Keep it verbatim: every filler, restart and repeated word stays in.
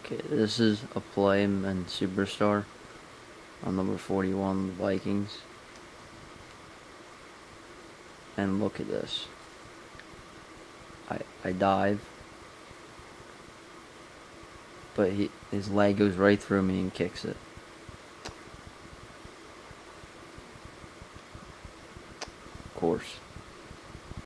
Okay, this is a play and Superstar on number forty-one, the Vikings. And look at this. I I dive, but he his leg goes right through me and kicks it. Of course.